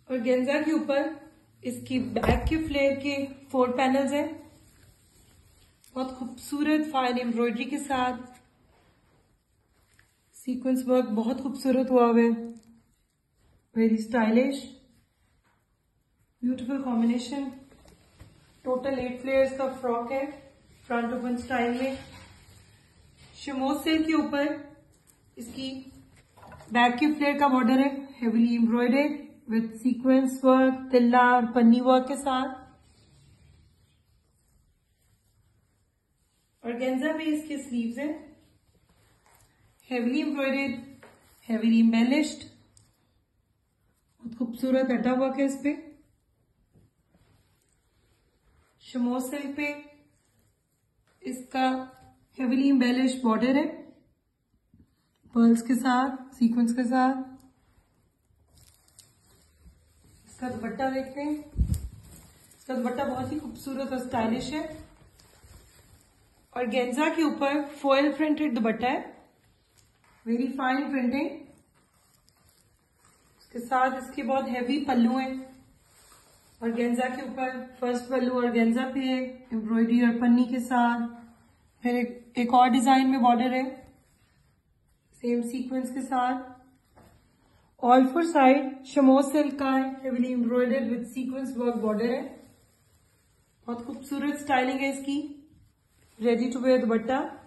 और गेंजा के ऊपर इसकी बैक के फ्लेयर के 4 पैनल्स हैं, बहुत खूबसूरत फाइन एम्ब्रॉयडरी के साथ। सीक्वेंस वर्क बहुत खूबसूरत हुआ हुआ है, very stylish, beautiful combination. Total 8 flares का फ्रॉक है, फ्रंट ओपन स्टाइल में। शमोज सिल्क के ऊपर इसकी बैक के फ्लेयर का बॉर्डर है, heavily embroidered with sequence work, तिल्ला और पन्नी वर्क के साथ। ऑर्गेन्जा में इसके स्लीव्स हैं, हेवीली एम्ब्रॉयडर्ड, हेवीली एम्बेलिश्ड, बहुत खूबसूरत अड्डा वर्क है इस पे। शमोज सिल्क पे इसका हेवीली एम्बेलिश्ड बॉर्डर है, पर्ल्स के साथ, सीक्वेंस के साथ। इसका दुपट्टा देखते हैं, इसका दुपट्टा बहुत ही खूबसूरत और स्टाइलिश है। और गेंजा के ऊपर फॉयल प्रिंटेड दुपट्टा है, वेरी फाइन प्रिंटिंग। इसके साथ इसके बहुत हैवी पल्लू हैं। और गेंजा के ऊपर फर्स्ट पल्लू और गेंजा पे है, एम्ब्रॉयडरी और पन्नी के साथ। फिर एक और डिजाइन में बॉर्डर है, सेम सीक्वेंस के साथ। All four side chamois silk का है, heavily embroidered with sequence work border है, बहुत खूबसूरत स्टाइलिंग है इसकी। Ready to wear dupatta.